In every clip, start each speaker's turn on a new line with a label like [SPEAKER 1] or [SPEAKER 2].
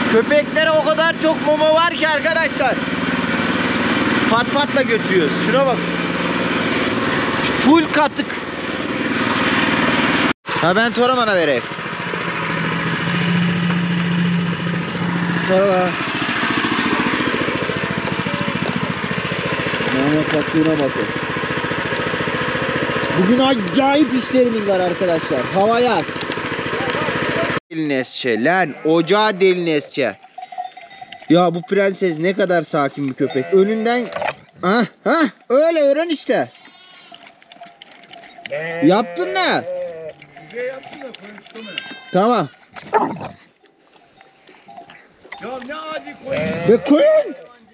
[SPEAKER 1] Köpeklere o kadar çok mama var ki arkadaşlar. Pat patla götürüyoruz. Şuna bak. Full katık. Ha ben Toraman'a vereyim. Toraman. Mama katığına bakın. Bugün acayip işlerimiz var arkadaşlar. Hava yaz. Delinesçe lan. Ocağı delinesçe. Ya bu prenses ne kadar sakin bir köpek. Önünden öyle öğren işte. Yaptın ne? Tamam.
[SPEAKER 2] Ya ne adi koyun.
[SPEAKER 1] Be koyun.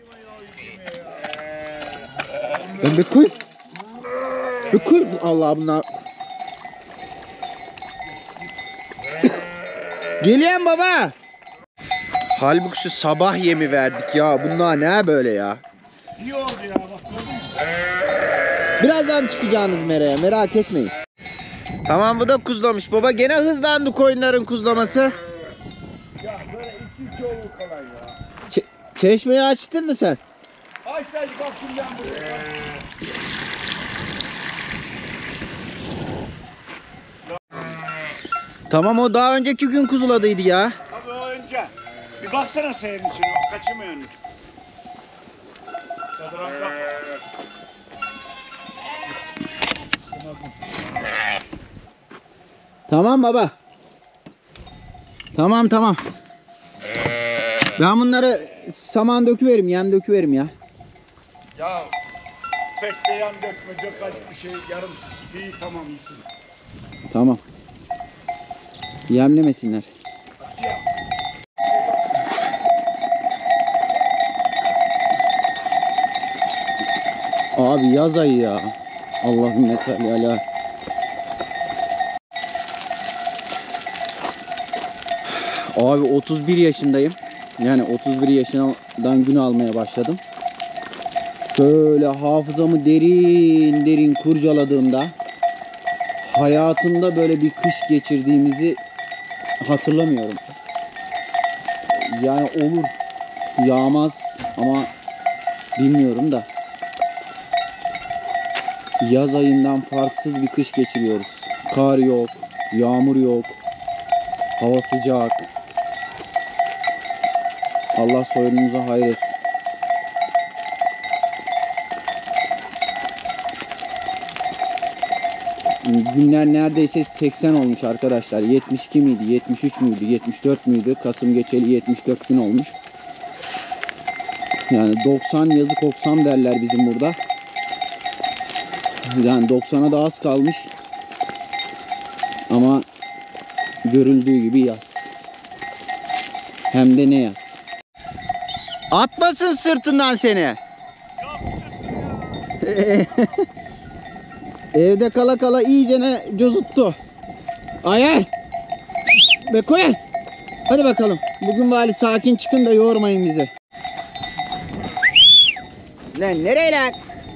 [SPEAKER 1] Ben be koyun. Be koyun. Allah bunlar. Geliyorum baba. Halbuki şu sabah yemi verdik ya. Bunlar ne böyle ya?
[SPEAKER 2] İyi oldu ya bak gördün mü?
[SPEAKER 1] Birazdan çıkacağınız meraya, merak etmeyin. Tamam bu da kuzlamış baba. Gene hızlandı koyunların kuzlaması.
[SPEAKER 2] Ya böyle 2-2 olur kolay ya.
[SPEAKER 1] Çeşmeyi açtın mı sen?
[SPEAKER 2] Açtaydı bak şimdi ben buraya.
[SPEAKER 1] Tamam o daha önceki gün kuzuladıydı ya.
[SPEAKER 2] Tabii o önce. Bir baksana senin içine kaçırmıyorsunuz. Çadıra bak.
[SPEAKER 1] Tamam baba. Tamam. Ben bunları saman döküverim, yem döküverim ya.
[SPEAKER 2] Ya pek de yan dökme dök bir şey yarım iyi tamam iyisin.
[SPEAKER 1] Tamam. Yemlemesinler. Abi yaz ayı ya. Allahümme salli ala. Abi 31 yaşındayım. Yani 31 yaşından gün almaya başladım. Şöyle hafızamı derin kurcaladığımda hayatımda böyle bir kış geçirdiğimizi hatırlamıyorum. Yani olur yağmaz ama bilmiyorum da yaz ayından farksız bir kış geçiriyoruz. Kar yok, yağmur yok, hava sıcak. Allah soyunumuza hayretsin. Günler neredeyse 80 olmuş arkadaşlar. 72 miydi, 73 müydü, 74 müydü? Kasım geçeli 74 gün olmuş. Yani 90 yazık oksam derler bizim burada. Yani 90'a da az kalmış. Ama görüldüğü gibi yaz. Hem de ne yaz. Atmasın sırtından seni. Evde kala kala iyicene cozuttu. Ay. Be koy. Hadi bakalım. Bugün bari sakin çıkın da yormayın bizi. Lan nereye lan?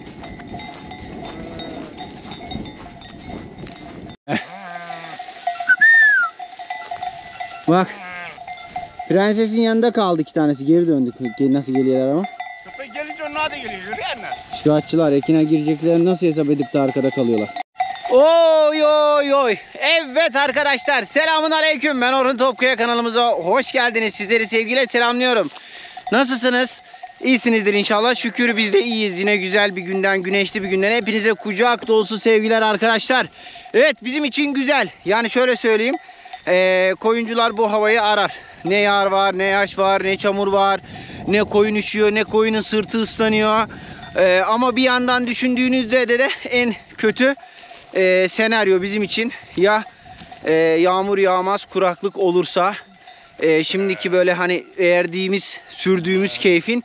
[SPEAKER 1] Bak. Prensesin yanında kaldı 2 tanesi. Geri döndük. Nasıl geliyorlar ama?
[SPEAKER 2] Köpek gelince onlar da geliyor. Yürüyenler.
[SPEAKER 1] Şikayetçiler ekine gireceklerini nasıl hesap edip de arkada kalıyorlar. Oy. Evet arkadaşlar selamun aleyküm. Ben Orhun Topkaya, kanalımıza hoş geldiniz. Sizleri sevgiyle selamlıyorum. Nasılsınız? İyisinizdir inşallah. Şükür biz de iyiyiz. Yine güzel bir günden, güneşli bir günden hepinize kucak dolusu sevgiler arkadaşlar. Evet bizim için güzel. Yani şöyle söyleyeyim. Koyuncular bu havayı arar. Ne yağar var, ne yaş var, ne çamur var, ne koyun üşüyor, ne koyunun sırtı ıslanıyor. Ama bir yandan düşündüğünüzde de en kötü senaryo bizim için ya yağmur yağmaz, kuraklık olursa şimdiki böyle hani sürdüğümüz keyfin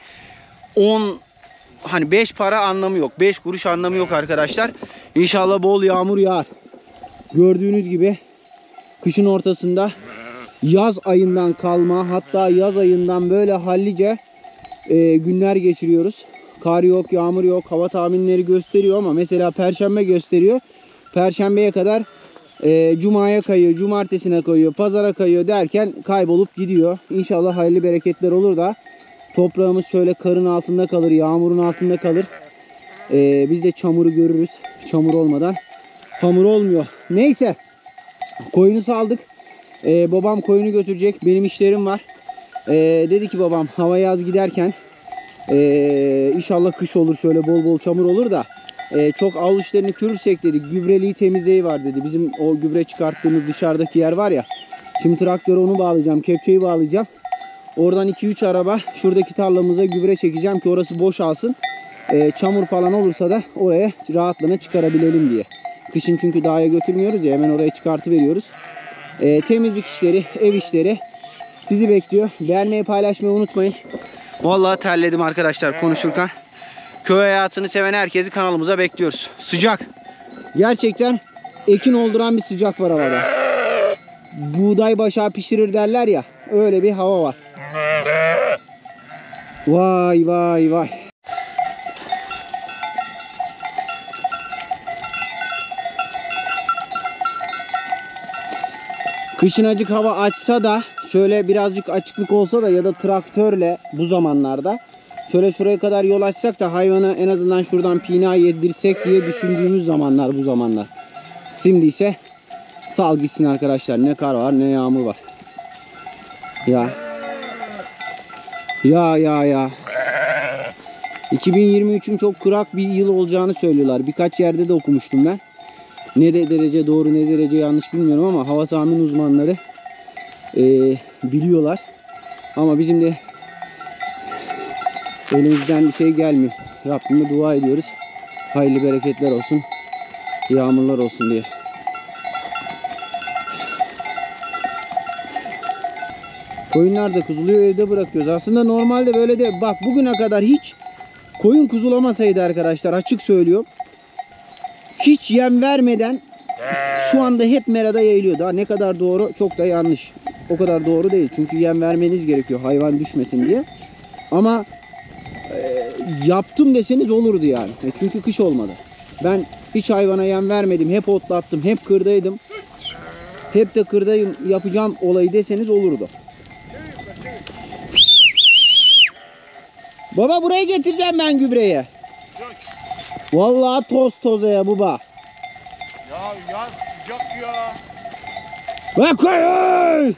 [SPEAKER 1] 5 para anlamı yok. 5 kuruş anlamı yok arkadaşlar. İnşallah bol yağmur yağar. Gördüğünüz gibi kışın ortasında yaz ayından kalma, hatta yaz ayından böyle hallice günler geçiriyoruz. Kar yok, yağmur yok. Hava tahminleri gösteriyor ama mesela Perşembe gösteriyor. Perşembeye kadar Cuma'ya kayıyor, cumartesine kayıyor, pazara kayıyor derken kaybolup gidiyor. İnşallah hayırlı bereketler olur da toprağımız şöyle karın altında kalır, yağmurun altında kalır. Biz de çamuru görürüz. Çamur olmadan hamur olmuyor. Neyse. Koyunu saldık. Babam koyunu götürecek. Benim işlerim var. Dedi ki babam hava yaz giderken inşallah kış olur, şöyle bol bol çamur olur da çok avlu işlerini kürürsek dedi. Gübreliği temizliği var dedi. Bizim o gübre çıkarttığımız dışarıdaki yer var ya. Şimdi traktöre onu bağlayacağım. Kepçeyi bağlayacağım. Oradan 2-3 araba şuradaki tarlamıza gübre çekeceğim ki orası boşalsın. Çamur falan olursa da oraya rahatlığına çıkarabilelim diye. Kışın çünkü dağa götürmüyoruz ya, hemen oraya çıkartıveriyoruz. Temizlik işleri, ev işleri sizi bekliyor. Beğenmeyi, paylaşmayı unutmayın. Vallahi terledim arkadaşlar konuşurken. Köy hayatını seven herkesi kanalımıza bekliyoruz. Sıcak. Gerçekten ekin olduran bir sıcak var havada. Buğday başağı pişirir derler ya. Öyle bir hava var. Vay vay vay. Kışın acık hava açsa da şöyle birazcık açıklık olsa da ya da traktörle bu zamanlarda şöyle şuraya kadar yol açsak da hayvanı en azından şuradan pina yedirsek diye düşündüğümüz zamanlar bu zamanlar. Şimdi ise sal gitsin arkadaşlar. Ne kar var ne yağmur var. Ya. Ya. 2023'ün çok kurak bir yıl olacağını söylüyorlar. Birkaç yerde de okumuştum ben. Ne derece doğru ne derece yanlış bilmiyorum ama hava tahmin uzmanları biliyorlar. Ama bizim de elimizden bir şey gelmiyor. Rabbime dua ediyoruz. Hayırlı bereketler olsun. Yağmurlar olsun diye. Koyunlar da kuzuluyor, evde bırakıyoruz. Aslında normalde böyle de bak bugüne kadar hiç koyun kuzulamasaydı arkadaşlar, açık söylüyorum. Hiç yem vermeden şu anda hep merada yayılıyor. Daha ne kadar doğru çok da yanlış. O kadar doğru değil. Çünkü yem vermeniz gerekiyor hayvan düşmesin diye. Ama yaptım deseniz olurdu yani. Çünkü kış olmadı. Ben hiç hayvana yem vermedim. Hep otlattım. Hep kırdaydım. Hep de kırdayım yapacağım olayı deseniz olurdu. Baba buraya getireceğim ben gübreye. Vallahi toz ya baba.
[SPEAKER 2] Ya sıcak ya.
[SPEAKER 1] Bak koyun.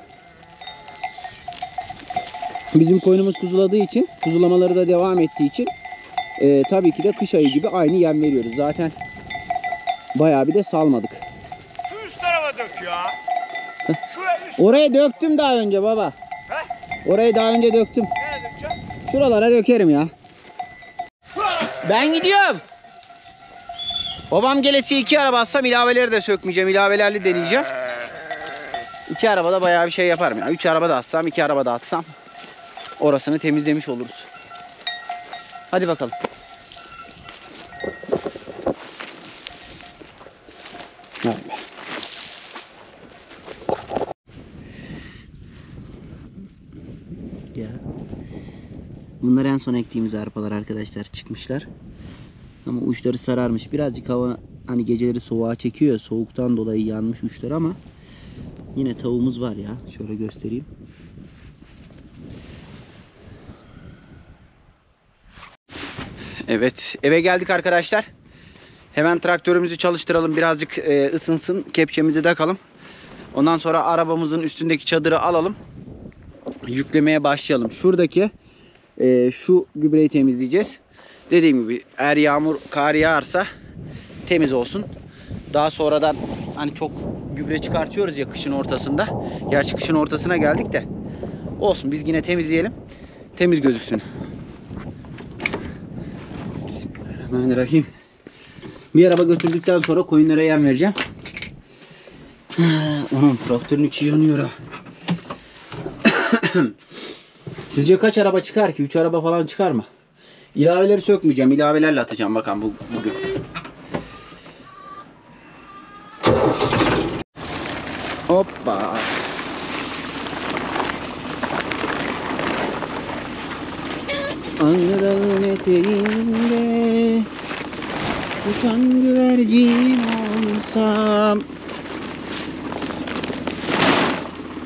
[SPEAKER 1] Bizim koyunumuz kuzuladığı için, kuzulamaları da devam ettiği için tabii ki de kış ayı gibi aynı yem veriyoruz. Zaten bayağı bir de salmadık.
[SPEAKER 2] Şu üst tarafa dök ya. Şuraya üst.
[SPEAKER 1] Oraya döktüm daha önce baba.
[SPEAKER 2] He?
[SPEAKER 1] Orayı daha önce döktüm.
[SPEAKER 2] Nereye dökeceğim?
[SPEAKER 1] Şuralara dökerim ya. Ben gidiyorum. Babam gelesi 2 araba atsam ilaveleri de sökmeyeceğim. İlavelerle deneyeceğim. 2 arabada bayağı bir şey yaparım ya. 3 araba da atsam, 2 araba da atsam orasını temizlemiş oluruz. Hadi bakalım. Hadi. Ya. Bunlar en son ektiğimiz arpalar arkadaşlar, çıkmışlar. Ama uçları sararmış. Birazcık hava hani geceleri soğuğa çekiyor ya, soğuktan dolayı yanmış uçlar ama yine tavuğumuz var ya. Şöyle göstereyim. Evet, eve geldik arkadaşlar. Hemen traktörümüzü çalıştıralım, birazcık ısınsın, kepçemizi takalım. Ondan sonra arabamızın üstündeki çadırı alalım. Yüklemeye başlayalım. Şuradaki şu gübreyi temizleyeceğiz. Dediğim gibi eğer yağmur kar yağarsa temiz olsun. Daha sonradan hani çok gübre çıkartıyoruz ya kışın ortasında. Gerçi kışın ortasına geldik de olsun, biz yine temizleyelim. Temiz gözüksün. Bismillahirrahmanirrahim. Bir araba götürdükten sonra koyunlara yem vereceğim. Onun traktörün içi yanıyor ha. Sizce kaç araba çıkar ki? 3 araba falan çıkar mı? İlaveleri sökmeyeceğim. İlavelerle atacağım bakalım bugün. Hoppa. Aynı dağın eteğinde uçan güvercin olsam.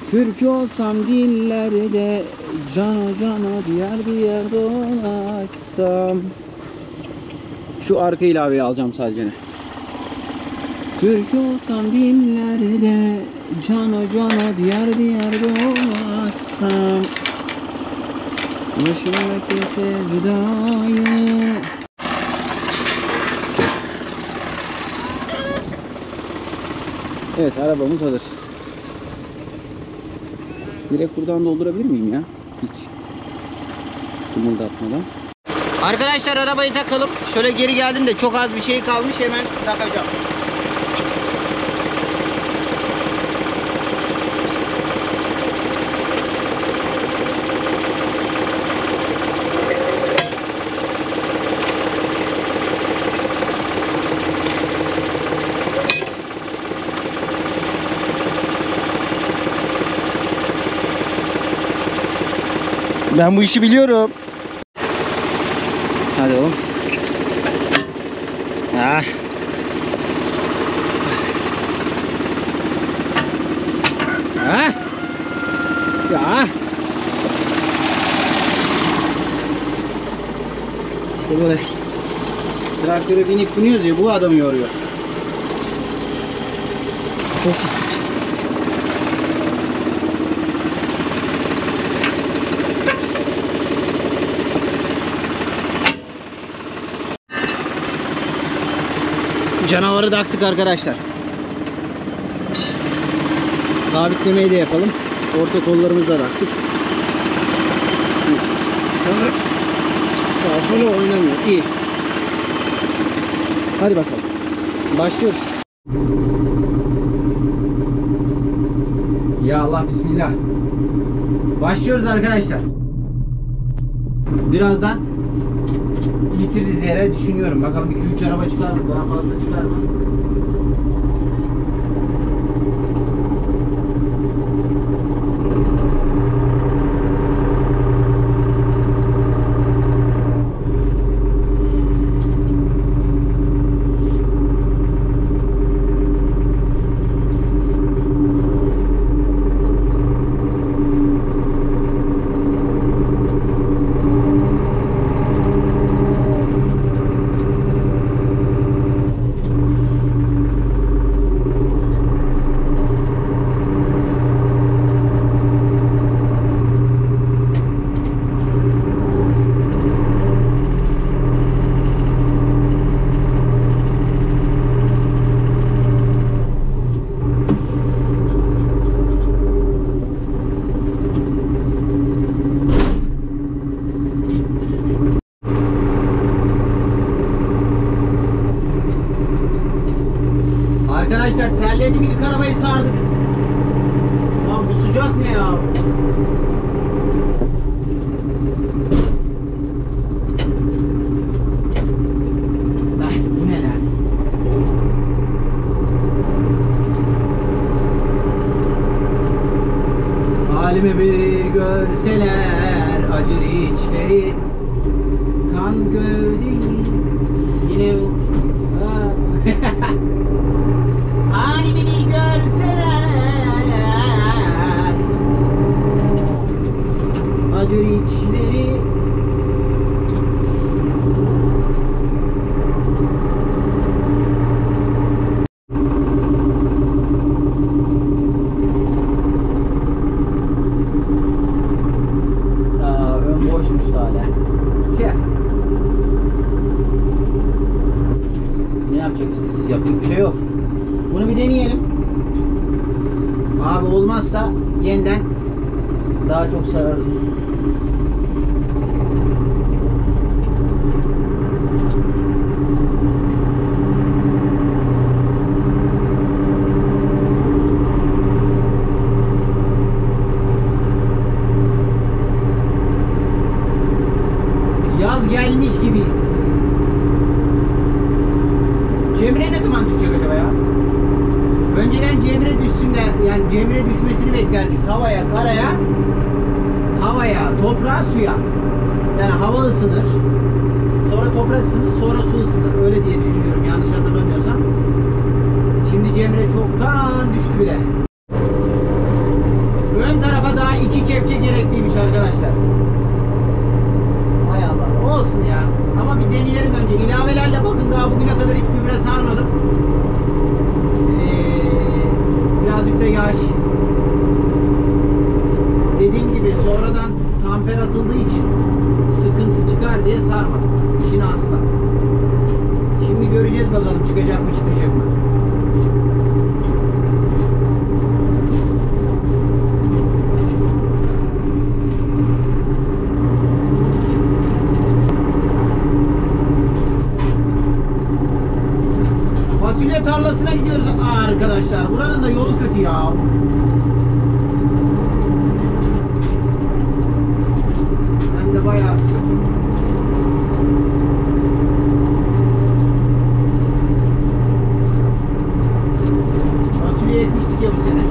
[SPEAKER 1] Türk olsam dillerde, cana cana diğer diğer dolaşsam. Şu arka ilaveyi alacağım sadece. Türk olsam dillerde, cana cana diğer diğer dolaşsam. Başımdaki sevdayı. Evet, arabamız hazır. Direkt buradan doldurabilir miyim ya? Hiç kımıldatmadan. Arkadaşlar arabayı takalım. Şöyle geri geldim de çok az bir şey kalmış, hemen takacağım. Ben bu işi biliyorum. Hadi oğlum. Ah. Ah. Ya. İşte böyle traktöre binip biniyoruz ya, bu adamı yoruyor. Çok gittik. Canavarı taktık arkadaşlar. Sabitlemeyi de yapalım. Orta kollarımızı da taktık. Sanırım sağa sola oynamıyor. İyi. Hadi bakalım. Başlıyoruz. Ya Allah, bismillah. Başlıyoruz arkadaşlar. Birazdan bitiririz yere düşünüyorum. Bakalım 2-3 araba çıkar mı? Daha fazla çıkar mı? Arkadaşlar terledim, ilk arabayı sardık. Lan bu sıcak ne ya? Lan bu ne lan? Halimi bir görseler acır içleri, kan gövdeyi yine halimi bir görseler acır içleri. Ön boşmuş hala. Tüh. Ne yapacağız? Yapacak bir şey yok. Bunu bir deneyelim. Abi olmazsa yeniden daha çok sararız. Yaz gelmiş gibiyiz. Cemre ne zaman düşecek acaba ya? Önceden Cemre düşsün de, yani Cemre düşmesini beklerdik. Havaya, karaya, havaya, toprağa, suya. Yani hava ısınır. Sonra toprak ısınır, sonra su ısınır. Öyle diye düşünüyorum, yanlış hatırlamıyorsam. Şimdi Cemre çoktan düştü bile. illa 2 kepçe gerekliymiş arkadaşlar. Hay Allah. Olsun ya. Ama bir deneyelim önce. İlavelerle bakın daha bugüne kadar hiç gübre sarmadım. Birazcık da yaş. Dediğim gibi sonradan tamper atıldığı için sıkıntı çıkar diye sarmadım. İşin asla. Şimdi göreceğiz bakalım çıkacak mı çıkacak mı. Fasulye tarlasına gidiyoruz arkadaşlar. Buranın da yolu kötü ya. Hem de bayağı kötü. Fasulye ekmiştik ya bu sene.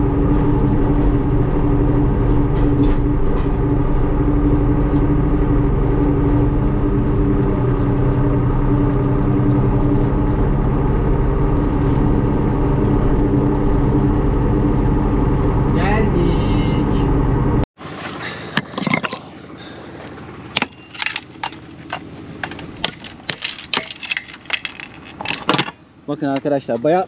[SPEAKER 1] Bakın arkadaşlar bayağı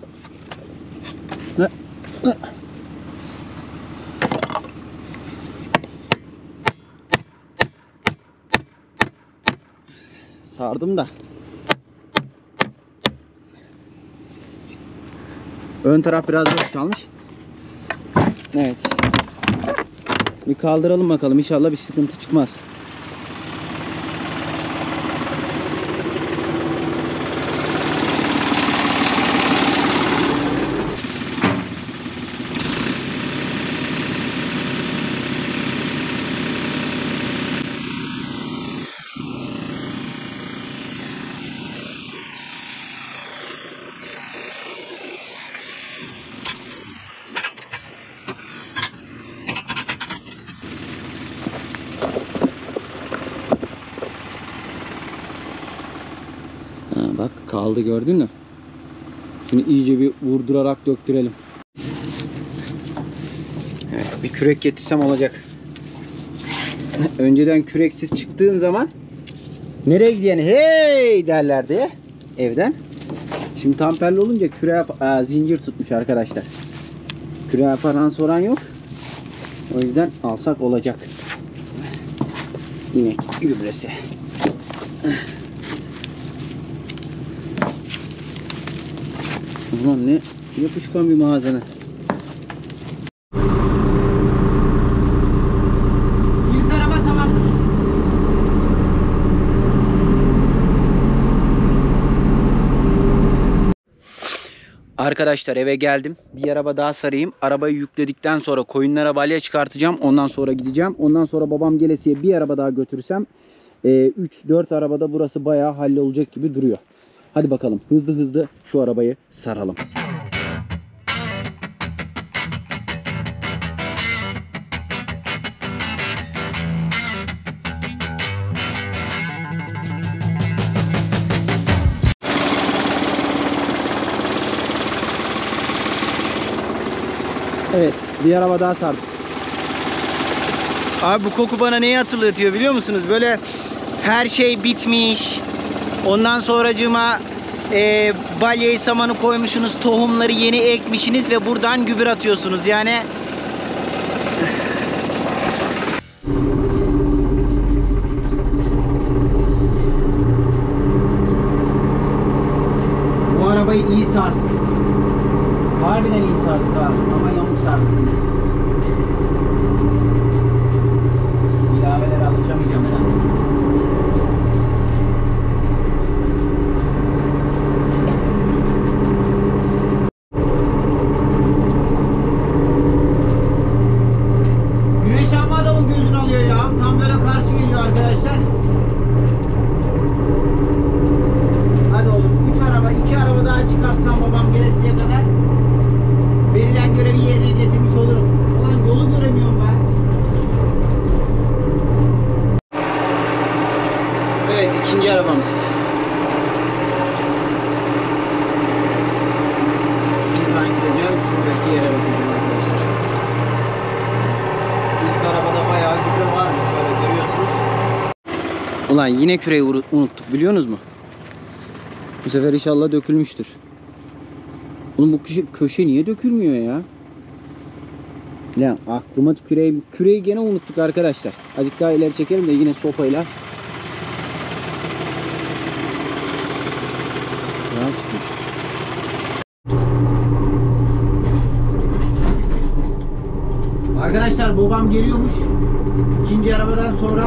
[SPEAKER 1] sardım da ön taraf biraz boş kalmış. Evet. Bir kaldıralım bakalım. İnşallah bir sıkıntı çıkmaz. Bak kaldı, gördün mü? Şimdi iyice bir vurdurarak döktürelim. Evet, bir kürek getirsem olacak. Önceden küreksiz çıktığın zaman nereye gidiyorsun hey derlerdi evden. Şimdi tamperli olunca küreğe zincir tutmuş arkadaşlar. Küreğe falan soran yok. O yüzden alsak olacak. İnek gübresi. Ulan ne yapışkan bir malzeme. İlk araba tamam. Arkadaşlar eve geldim. Bir araba daha sarayım. Arabayı yükledikten sonra koyunlara balya çıkartacağım. Ondan sonra gideceğim. Ondan sonra babam gelesiye bir araba daha götürürsem 3-4 arabada burası bayağı hallolacak gibi duruyor. Hadi bakalım hızlı hızlı şu arabayı saralım. Evet, bir araba daha sardık. Abi bu koku bana neyi hatırlatıyor biliyor musunuz? Böyle her şey bitmiş. Ondan sonracığıma balyayı, samanı koymuşsunuz, tohumları yeni ekmişsiniz ve buradan gübre atıyorsunuz. Yani bu arabayı iyi sardık. Harbiden iyi sardık abi. Ama yamuk sardık. İlavelere alışamayacağım herhalde. Güneş amma adamın gözünü alıyor ya. Tam böyle karşı geliyor arkadaşlar. Hadi oğlum 3 araba 2 araba daha çıkarsam babam varmış şöyle görüyorsunuz. Ulan yine küreği unuttuk biliyorsunuz mu? Bu sefer inşallah dökülmüştür. Oğlum bu köşe niye dökülmüyor ya? Lan aklıma küreği gene unuttuk arkadaşlar. Azıcık daha ileri çekelim de yine sopayla. Yağ çıkmış. Arkadaşlar babam geliyormuş. İkinci arabadan sonra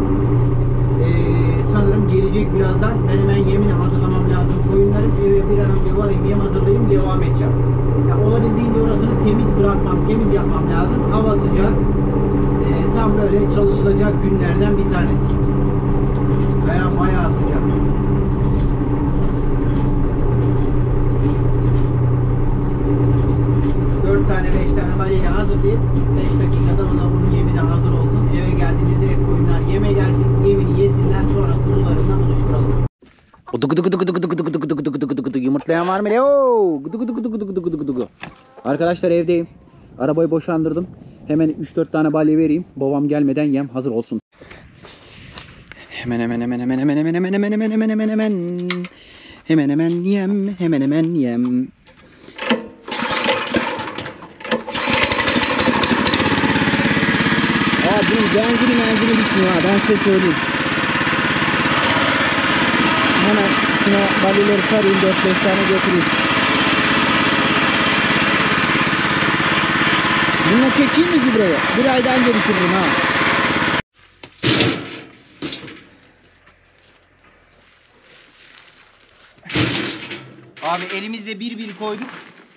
[SPEAKER 1] sanırım gelecek birazdan. Ben hemen yemini hazırlamam lazım. Koyunlarım eve bir an önce varayım, yem hazırlayayım, devam edeceğim. Ya olabildiğince orasını temiz bırakmam, temiz yapmam lazım. Hava sıcak. Tam böyle çalışılacak günlerden bir tanesi. Bayağı sıcak. Tane 5 tane balyeyle hazırlayıp 5 dakikada bunun yemi de hazır olsun. Eve geldiğinde direkt koyunlar yeme gelsin, yemini yesinler, sonra kuzularından buluşturalım. Yumurtlayan var mı? Arkadaşlar evdeyim. Arabayı boşandırdım. Hemen 3-4 tane balye vereyim. Babam gelmeden yem hazır olsun. Hemen yem. Bunun benzini bitmiyor ha, ben size söyleyeyim. Hemen şuna balyeleri sarayım, 4-5 tane götüreyim. Bununla çekeyim mi gübreyi? Bir ayda önce bitiririm ha. Abi elimizde bir koyduk.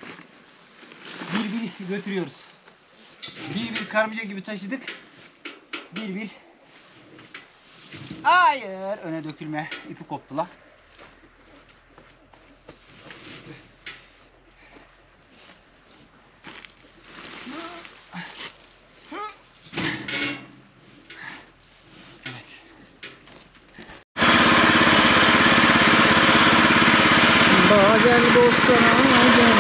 [SPEAKER 1] Bir götürüyoruz. Bir karınca gibi taşıdık. Bir. Hayır. Öne dökülme. İpi koptu la. Evet. Bağ gel bostana gel.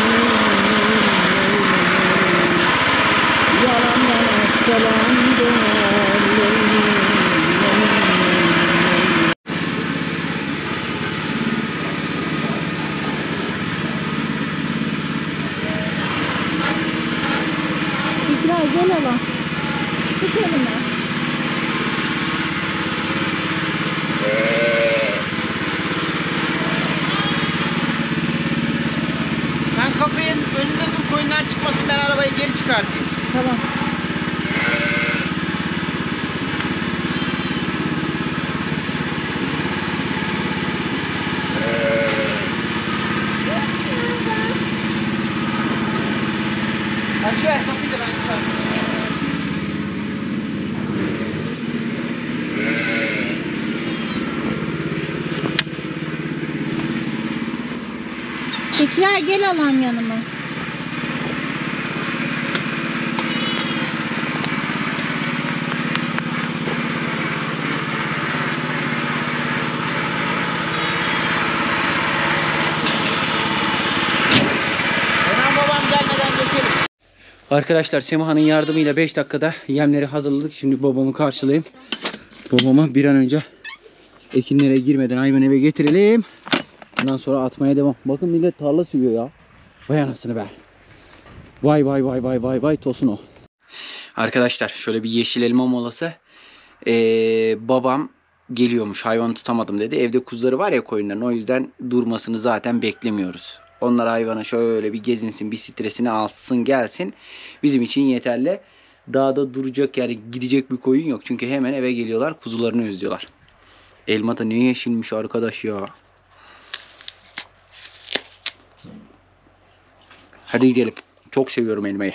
[SPEAKER 1] Yalan hastalandı.
[SPEAKER 3] İkrar gel hala. Tut elime.
[SPEAKER 1] Sen kapının önünde dur, koyunlar çıkmasın, ben arabayı geri çıkartayım.
[SPEAKER 3] Tamam.
[SPEAKER 1] Aç ver kapıyı da ben çıkartayım.
[SPEAKER 3] İkrar gel halam yanıma.
[SPEAKER 1] Arkadaşlar Semiha'nın yardımıyla 5 dakikada yemleri hazırladık. Şimdi babamı karşılayayım. Babamı bir an önce ekinlere girmeden hayvan eve getirelim. Ondan sonra atmaya devam. Bakın millet tarla sürüyor ya. Vay anasını be. Vay tosun o. Arkadaşlar şöyle bir yeşil elma molası. Babam geliyormuş, hayvanı tutamadım dedi. Evde kuzuları var ya koyunların, o yüzden durmasını zaten beklemiyoruz. Onlar hayvana şöyle bir gezinsin, bir stresini alsın gelsin. Bizim için yeterli. Dağda duracak yani gidecek bir koyun yok. Çünkü hemen eve geliyorlar, kuzularını özlüyorlar. Elma da ne yeşilmiş arkadaş ya. Hadi gidelim. Çok seviyorum elmayı.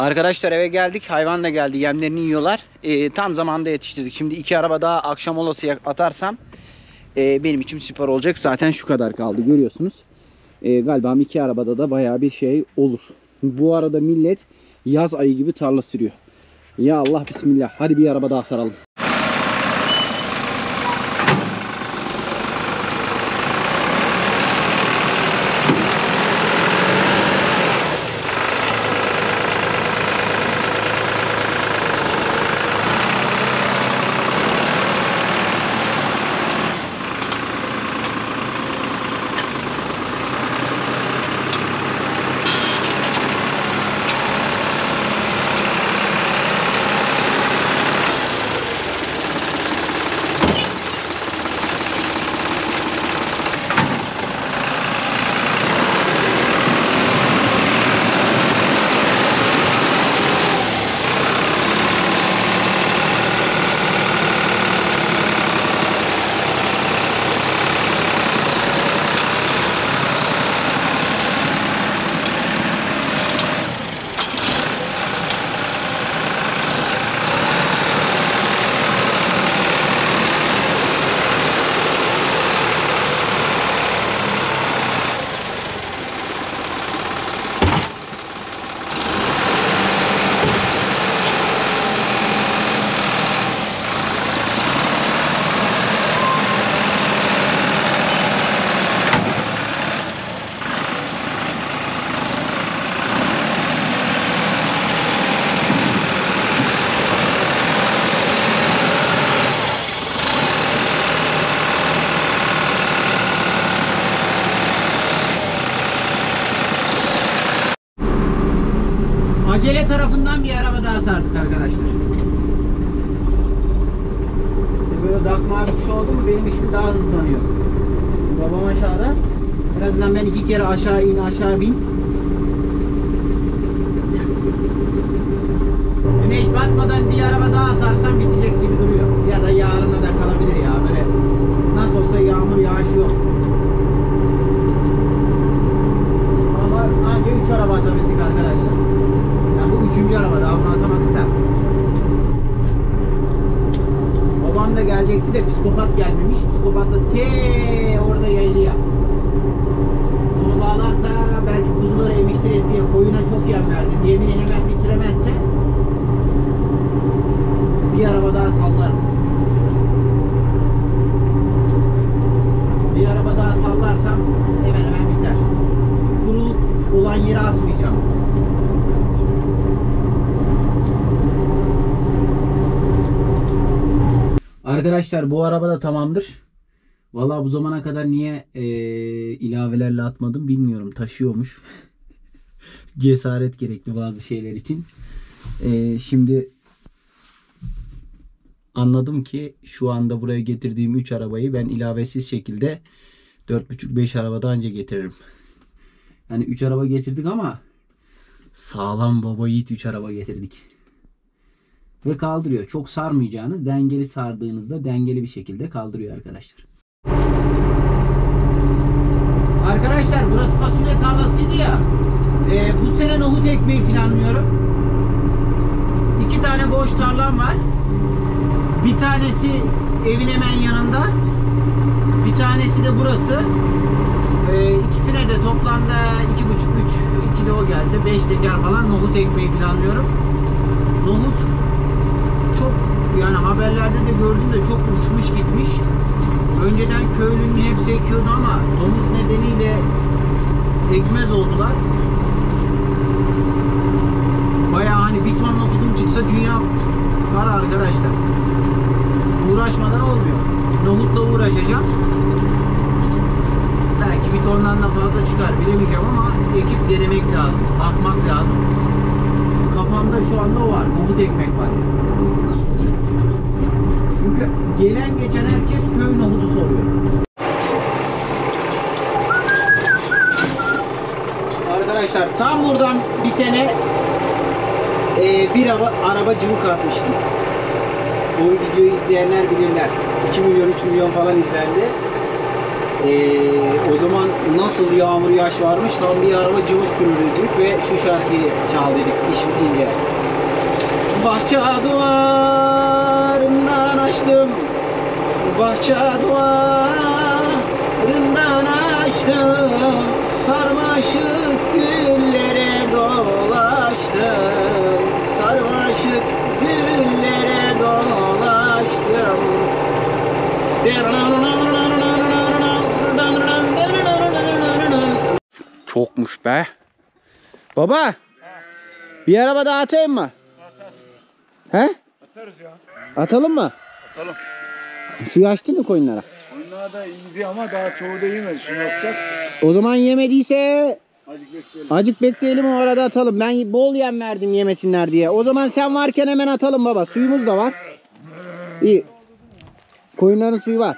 [SPEAKER 1] Arkadaşlar eve geldik. Hayvan da geldi. Yemlerini yiyorlar. Tam zamanda yetiştirdik. Şimdi 2 araba daha akşam olası atarsam benim için süper olacak. Zaten şu kadar kaldı. Görüyorsunuz. Galiba 2 arabada da bayağı bir şey olur. Bu arada millet yaz ayı gibi tarla sürüyor. Ya Allah bismillah. Hadi bir araba daha saralım. Acele tarafından bir araba daha sardık arkadaşlar. İşte böyle dakma bir şey oldu mu benim işim daha hızlanıyor. Babam aşağıda. En azından ben 2 kere aşağı in aşağı bin. Güneş batmadan bir araba daha atarsam bitecek gibi duruyor. Ya da yarına da kalabilir ya. Böyle nasıl olsa yağmur yağış yok. Ama ancak 3 araba atabildik arkadaşlar. Bu 3. araba, daha bunu atamadık da. Babam da gelecekti de psikopat gelmemiş. Psikopat da orada yayılıyor. Onu bağlarsa belki kuzuları emiştiresiye, koyuna çok yem verdim. Yemini hemen bitiremezse bir araba daha sallarım. Bir araba daha sallarsam hemen biter. Kuruluk olan yere atmayacağım. Arkadaşlar bu araba da tamamdır. Vallahi bu zamana kadar niye ilavelerle atmadım bilmiyorum. Taşıyormuş. Cesaret gerekli bazı şeyler için. Şimdi anladım ki şu anda buraya getirdiğim 3 arabayı ben ilavesiz şekilde 4,5-5 arabada anca getiririm. Yani 3 araba getirdik ama sağlam baba yiğit 3 araba getirdik. Ve kaldırıyor. Çok sarmayacağınız, dengeli sardığınızda dengeli bir şekilde kaldırıyor arkadaşlar. Arkadaşlar burası fasulye tarlasıydı ya. Bu sene nohut ekmeyi planlıyorum. 2 tane boş tarlam var. Bir tanesi evin hemen yanında. Bir tanesi de burası. İkisine de toplamda 2,5-3 kilo o gelse 5 teker falan nohut ekmeyi planlıyorum. Nohut çok, yani haberlerde de gördüm de çok uçmuş gitmiş. Önceden köylünün hepsi ekiyordu ama domuz nedeniyle ekmez oldular. Bayağı hani bir ton nohutum çıksa dünya para arkadaşlar. Uğraşmadan olmuyor. Nohutla uğraşacağım. Belki bir tondan da fazla çıkar bilemeyeceğim ama ekip denemek lazım. Bakmak lazım. Kafamda şu anda o var. Nohut ekmek var. Çünkü gelen geçen herkes köy nohudu soruyor. Arkadaşlar tam buradan bir sene bir araba cıvık atmıştım. Bu videoyu izleyenler bilirler. 2 milyon 3 milyon falan izlendi. O zaman nasıl yağmur yağış varmış, tam bir araba cıvık pürürdük ve şu şarkıyı çaldıydık iş bitince. Bahçe duvarından açtım, bahçe duvarından açtım, sarmaşık güllere dolaştım, sarmaşık güllere dolaştım. Çokmuş be. Baba, bir araba daha atayım mı? He?
[SPEAKER 2] Atarız ya.
[SPEAKER 1] Atalım mı?
[SPEAKER 2] Atalım.
[SPEAKER 1] Suyu açtın mı koyunlara?
[SPEAKER 2] Onlar da iyiydi ama daha çoğu da yemedi. Şunu atsak
[SPEAKER 1] O zaman yemediyse
[SPEAKER 2] azıcık bekleyelim.
[SPEAKER 1] acık bekleyelim, o arada atalım. Ben bol yem verdim yemesinler diye. O zaman sen varken hemen atalım baba. Suyumuz da var. İyi. Koyunların suyu var.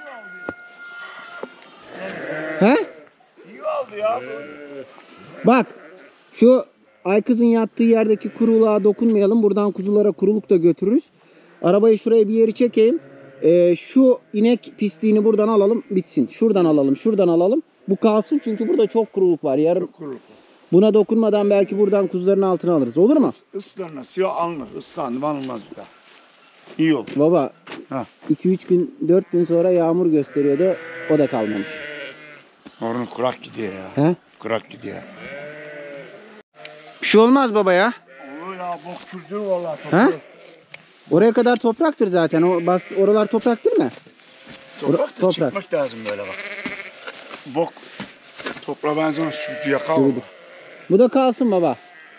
[SPEAKER 1] He?
[SPEAKER 2] İyi oldu ya.
[SPEAKER 1] Bak. Şu Aykız'ın yattığı yerdeki kuruluğa dokunmayalım. Buradan kuzulara kuruluk da götürürüz. Arabayı şuraya bir yeri çekeyim. Şu inek pisliğini buradan alalım, bitsin. Şuradan alalım, şuradan alalım. Bu kalsın çünkü burada çok kuruluk var. Yarın
[SPEAKER 2] Kuruluk.
[SPEAKER 1] buna dokunmadan belki buradan kuzuların altına alırız. Olur mu?
[SPEAKER 2] Islanmaz. Yok alınır. Islandı alınmaz bir daha. İyi oldu.
[SPEAKER 1] Baba
[SPEAKER 2] Ha.
[SPEAKER 1] 2-3 gün 4 gün sonra yağmur gösteriyordu. O da kalmamış.
[SPEAKER 2] Orada kurak gidiyor ya.
[SPEAKER 1] He?
[SPEAKER 2] Kurak gidiyor.
[SPEAKER 1] Bir şey olmaz baba ya.
[SPEAKER 2] Olur ya bok kürdür vallahi.
[SPEAKER 1] Ha? Oraya kadar topraktır zaten. Oralar toprak değil mi?
[SPEAKER 2] Toprak da
[SPEAKER 1] Toprak.
[SPEAKER 2] çıkmak lazım böyle bak. Bok toprağa benzemez. Şu yakal.
[SPEAKER 1] Şurudur. Bu da kalsın baba.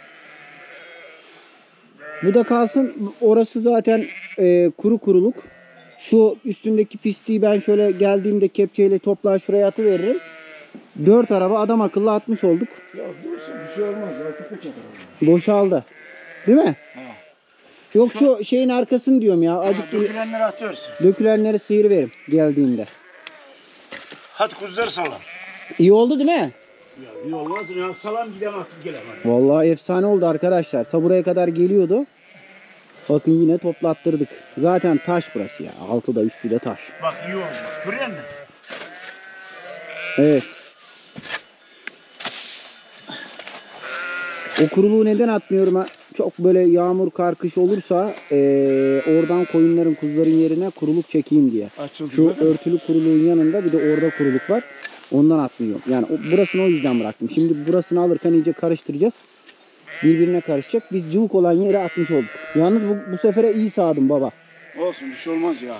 [SPEAKER 1] Bu da kalsın. Orası zaten kuru kuruluk. Şu üstündeki pisliği ben şöyle geldiğimde kepçeyle toprağı şuraya atıveririm. 4 araba adam akıllı atmış olduk.
[SPEAKER 2] Ya dursun bir şey olmaz ya. Köpek yapar.
[SPEAKER 1] Boşaldı. Değil mi?
[SPEAKER 2] Ha.
[SPEAKER 1] Yok şu şeyin arkasını diyorum ya. Acık
[SPEAKER 2] Dökülenleri atıyoruz.
[SPEAKER 1] dökülenleri sıyırıverim geldiğimde.
[SPEAKER 2] Hadi kuzuları salam.
[SPEAKER 1] İyi oldu değil mi?
[SPEAKER 2] Ya iyi olmaz mı ya? Salam gidem atıp gelemem.
[SPEAKER 1] Vallahi efsane oldu arkadaşlar. Ta buraya kadar geliyordu. Bakın yine toplattırdık. Zaten taş burası ya. Altı da üstü de taş.
[SPEAKER 2] Bak iyi oldu. Görüyor musun?
[SPEAKER 1] Evet. O kuruluğu neden atmıyorum ha? Çok böyle yağmur kış olursa oradan koyunların kuzuların yerine kuruluk çekeyim diye.
[SPEAKER 2] Açıldı.
[SPEAKER 1] Şu örtülü kuruluğun yanında bir de orada kuruluk var. Ondan atmıyorum. Yani burasını o yüzden bıraktım. Şimdi burasını alırken iyice karıştıracağız. Birbirine karışacak. Biz cıvık olan yere atmış olduk. Yalnız bu sefere iyi sağdım baba.
[SPEAKER 2] Olsun bir şey olmaz ya.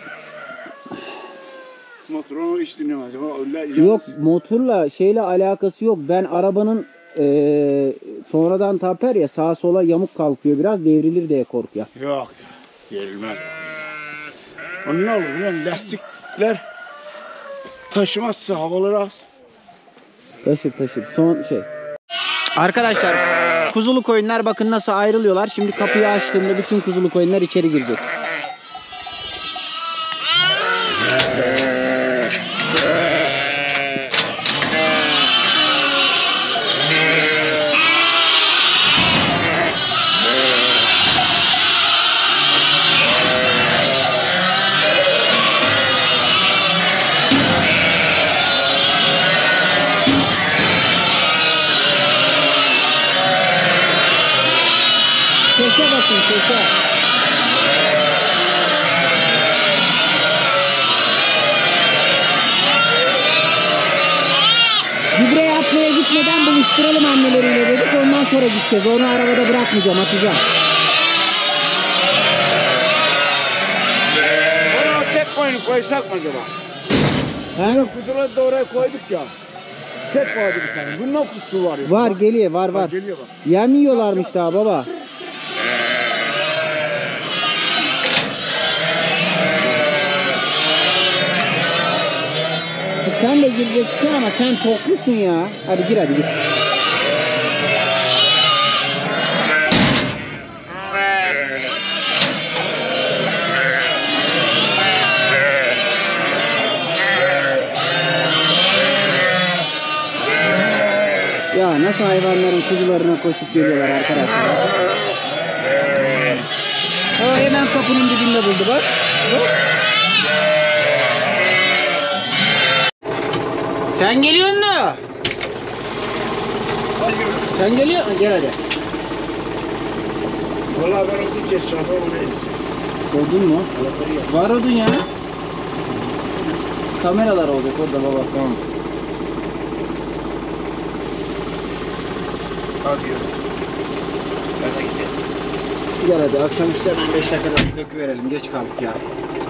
[SPEAKER 2] Motoru hiç dinlemez. Öyle
[SPEAKER 1] Yok, motorla şeyle alakası yok. Ben arabanın sonradan taper ya, sağa sola yamuk kalkıyor, biraz devrilir diye korkuyor.
[SPEAKER 2] Yok. Gerilmez. Onun ne olur biliyor musun? Lastikler taşımazsa havaları az.
[SPEAKER 1] Taşır. Son şey. Arkadaşlar kuzulu koyunlar bakın nasıl ayrılıyorlar. Şimdi kapıyı açtığımda bütün kuzulu koyunlar içeri girecek. Sese bakın, sese. Gübreyi atmaya gitmeden buluşturalım anneleriyle dedik. Ondan sonra gideceğiz. Onu arabada bırakmayacağım, atacağım.
[SPEAKER 2] Oraya tek koyunu koysak mı acaba?
[SPEAKER 1] He?
[SPEAKER 2] Kuzuları da oraya koyduk ya. Tek vardı bir tane. Bunun nasıl su var ya?
[SPEAKER 1] Var, geliyor, var.
[SPEAKER 2] Geliyor bak.
[SPEAKER 1] Yem yiyorlarmış daha baba. Sen de girecek istiyorsun ama sen toklusun ya. Hadi gir. Ya nasıl hayvanların kuzularına koşup geliyorlar arkadaşlar. O hemen kapının dibinde buldu bak. Sen geliyorsun da.
[SPEAKER 2] Hadi yürü.
[SPEAKER 1] Sen geliyorsun. Gel hadi.
[SPEAKER 2] Vallahi ben odun keseceğim. Ben oraya gideceğim.
[SPEAKER 1] Odun mu? Var odun ya. Kameralar olacak orada baba.
[SPEAKER 2] Tamam. Hadi yürü. Ben de gideyim.
[SPEAKER 1] Gel hadi akşamüstü hemen 5 dakikada döküverelim. Geç kaldık ya.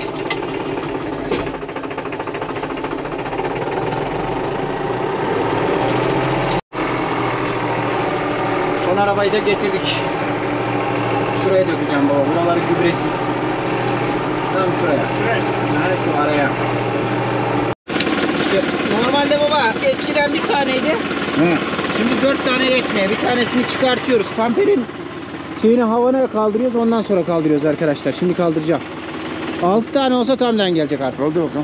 [SPEAKER 1] Son arabayı da getirdik. Şuraya dökeceğim baba. Buraları gübresiz. Tam şuraya.
[SPEAKER 2] Şuraya.
[SPEAKER 1] Ha, şu araya. İşte normalde baba eskiden bir taneydi.
[SPEAKER 2] Hı.
[SPEAKER 1] Şimdi 4 tane yetmiyor. Bir tanesini çıkartıyoruz. Tamperin şeyini havana kaldırıyoruz. Ondan sonra kaldırıyoruz arkadaşlar. Şimdi kaldıracağım. 6 tane olsa tamdan gelecek artık.
[SPEAKER 2] Oldu bakalım.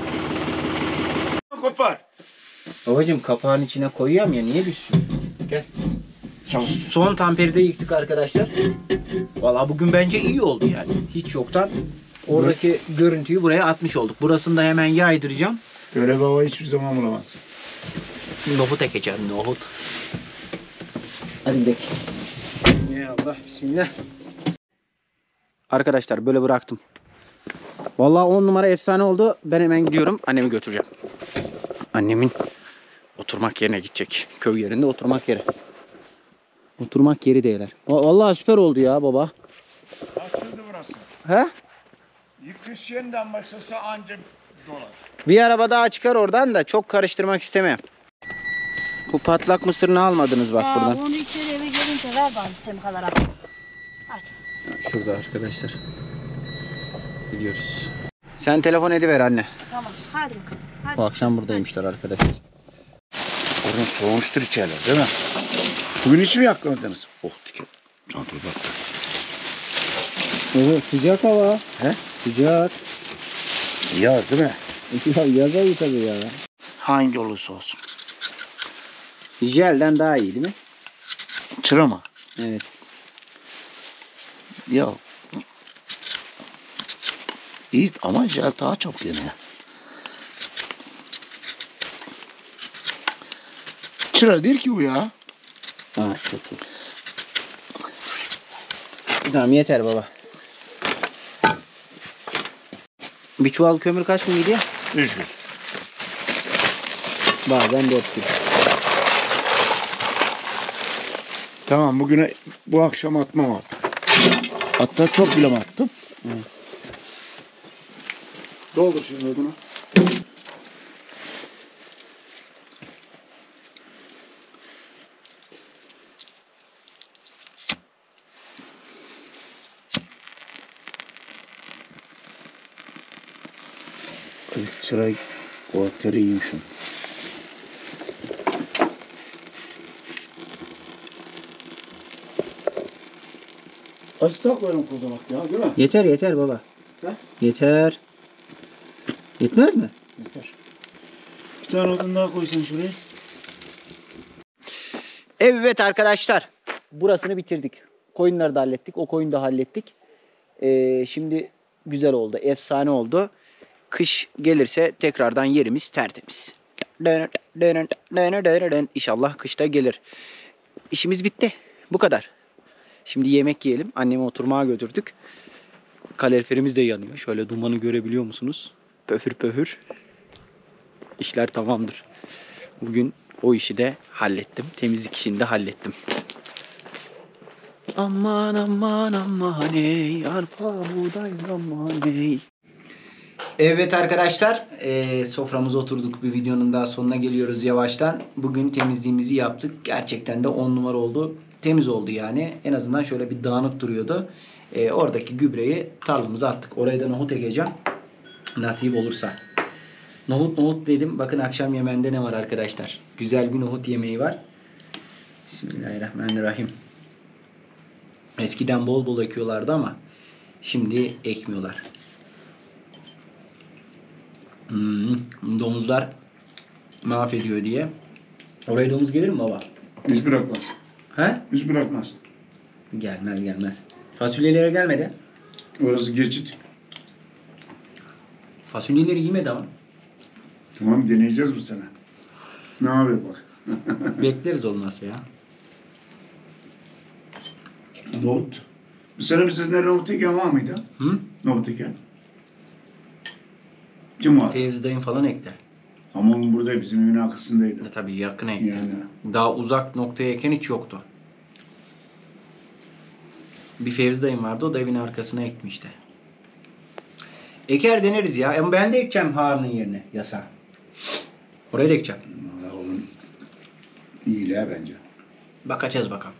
[SPEAKER 2] Kopar.
[SPEAKER 1] Babacım kapağın içine koyuyorum ya. Niye düşsün? Gel.
[SPEAKER 2] Tamam.
[SPEAKER 1] Son tamperi de yıktık arkadaşlar. Valla bugün bence iyi oldu yani. Hiç yoktan oradaki görüntüyü buraya atmış olduk. Burasını da hemen yaydıracağım.
[SPEAKER 2] Böyle bir hava hiçbir zaman bulamazsın.
[SPEAKER 1] Nohut ekeceğim, nohut. Hadi gidelim. Ya Allah, bismillah. Arkadaşlar böyle bıraktım. Vallahi 10 numara efsane oldu. Ben hemen gidiyorum. Annemi götüreceğim. Annemin oturmak yerine gidecek. Köy yerinde oturmak yeri. Oturmak yeri değiller. Vallahi süper oldu ya baba.
[SPEAKER 2] Açıldı burası.
[SPEAKER 1] He?
[SPEAKER 2] Yıkış yeniden başlasa anca dolar.
[SPEAKER 1] Bir araba daha çıkar oradan da çok karıştırmak istemem. Bu patlak mısırını almadınız bak buradan.
[SPEAKER 3] Onu içeri eve gelince ver bari sen kadar abi. Hadi.
[SPEAKER 1] Şurada arkadaşlar. Gidiyoruz. Sen telefon ediver anne.
[SPEAKER 3] Tamam. Hadi bakalım. Hadi.
[SPEAKER 1] Bu akşam buradaymışlar arkadaşlar.
[SPEAKER 2] Oradan soğumuştur içerler değil mi? Bugün hiç mi yakmadınız? Oh dike. Çantaya bak.
[SPEAKER 1] Evet, sıcak hava.
[SPEAKER 2] He?
[SPEAKER 1] Sıcak.
[SPEAKER 2] Yaz değil mi?
[SPEAKER 1] Ya yaz ayı tabii ya.
[SPEAKER 2] Hangi olursa olsun.
[SPEAKER 1] Jelden daha iyi değil mi?
[SPEAKER 2] Çıra mı?
[SPEAKER 1] Evet.
[SPEAKER 2] Ya. İyi ama jel daha çok yine. Çıra değil ki bu ya.
[SPEAKER 1] Ha, çok iyi. Tamam yeter baba. Bir çuval kömür kaç gün gidiyor?
[SPEAKER 2] 3 gün.
[SPEAKER 1] Bazen 4 gün.
[SPEAKER 2] Tamam bugüne bu akşam atmam artık. Hatta çok bile attım.
[SPEAKER 1] Evet.
[SPEAKER 2] Doldur şimdi odunu. Azıcık çırayı o teri yiyeyim şunu. Azıcık daha koyalım kozamak ya değil mi?
[SPEAKER 1] Yeter yeter baba.
[SPEAKER 2] He?
[SPEAKER 1] Yeter. Yetmez mi?
[SPEAKER 2] Yeter. Bir tane odun daha koysan şuraya.
[SPEAKER 1] Evet arkadaşlar. Burasını bitirdik. Koyunları da hallettik. O koyunu da hallettik. Şimdi güzel oldu. Efsane oldu. Kış gelirse tekrardan yerimiz tertemiz. İnşallah kışta gelir. İşimiz bitti. Bu kadar. Şimdi yemek yiyelim. Annemi oturmaya götürdük. Kaloriferimiz de yanıyor. Şöyle dumanı görebiliyor musunuz? Pöfür pöfür. İşler tamamdır. Bugün o işi de hallettim. Temizlik işini de hallettim. Aman aman aman ey arpa buğday aman ey. Evet arkadaşlar soframıza oturduk, bir videonun daha sonuna geliyoruz yavaştan. Bugün temizliğimizi yaptık. Gerçekten de 10 numara oldu. Temiz oldu yani. En azından şöyle bir dağınık duruyordu. Oradaki gübreyi tarlamıza attık. Oraya da nohut ekeceğim. Nasip olursa. Nohut dedim. Bakın akşam yemeğinde ne var arkadaşlar. Güzel bir nohut yemeği var. Bismillahirrahmanirrahim. Eskiden bol bol ekiyorlardı ama şimdi ekmiyorlar. Domuzlar mahvediyor diye. Oraya domuz gelir mi baba?
[SPEAKER 2] Hiç bırakmaz.
[SPEAKER 1] He?
[SPEAKER 2] Hiç bırakmaz.
[SPEAKER 1] Gelmez. Fasulyelere gelmedi.
[SPEAKER 2] Orası geçit.
[SPEAKER 1] Fasulyeleri yemedi ama.
[SPEAKER 2] Tamam deneyeceğiz bu sene. Ne yapıyor bak.
[SPEAKER 1] Bekleriz olmazsa ya.
[SPEAKER 2] Nohut. Bu sene bir sene nohut eken var mıydı?
[SPEAKER 1] Hı?
[SPEAKER 2] Nohut eken. Kim var?
[SPEAKER 1] Fevzi dayın falan ekler.
[SPEAKER 2] Ama onun burada bizim evin arkasındaydı.
[SPEAKER 1] Tabii yakın ekler.
[SPEAKER 2] Yani.
[SPEAKER 1] Daha uzak noktaya eken hiç yoktu. Bir Fevzi dayım vardı, o da evin arkasına ekmişti. Eker deneriz ya. Ama ben de ekeceğim Harun'un yerine yasa. Oraya da ekeceğim.
[SPEAKER 2] Vallahi oğlum iyiler bence.
[SPEAKER 1] Bakacağız bakalım.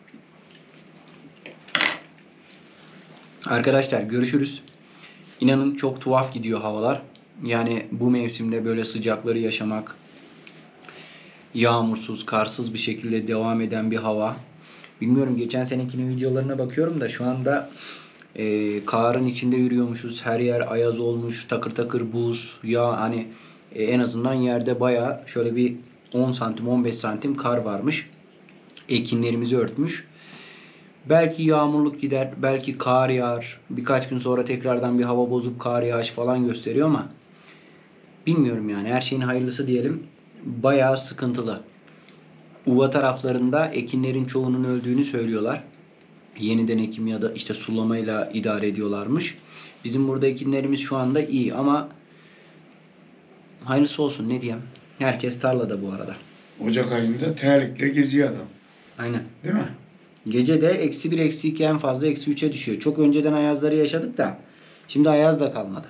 [SPEAKER 1] Arkadaşlar görüşürüz. İnanın çok tuhaf gidiyor havalar. Yani bu mevsimde böyle sıcakları yaşamak, yağmursuz, karsız bir şekilde devam eden bir hava. Bilmiyorum, geçen senekinin videolarına bakıyorum da şu anda karın içinde yürüyormuşuz. Her yer ayaz olmuş, takır takır buz. Ya hani en azından yerde bayağı şöyle bir 10 santim 15 santim kar varmış. Ekinlerimizi örtmüş. Belki yağmurluk gider, belki kar yağar. Birkaç gün sonra tekrardan bir hava bozup kar yağış falan gösteriyor ama bilmiyorum yani. Her şeyin hayırlısı diyelim. Bayağı sıkıntılı. Uva taraflarında ekinlerin çoğunun öldüğünü söylüyorlar. Yeniden ekim ya da işte sulamayla idare ediyorlarmış. Bizim burada ekinlerimiz şu anda iyi ama hayırlısı olsun, ne diyeyim. Herkes tarlada bu arada.
[SPEAKER 2] Ocak ayında terlikle geziyor adam.
[SPEAKER 1] Aynen.
[SPEAKER 2] Değil mi?
[SPEAKER 1] Gece de -1, -2 en fazla -3'e düşüyor. Çok önceden ayazları yaşadık da şimdi ayaz da kalmadı.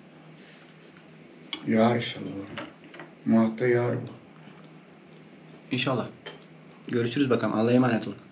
[SPEAKER 2] Yağar inşallah. Mart'ta yağar bu.
[SPEAKER 1] İnşallah. Görüşürüz bakalım. Allah'a emanet olun.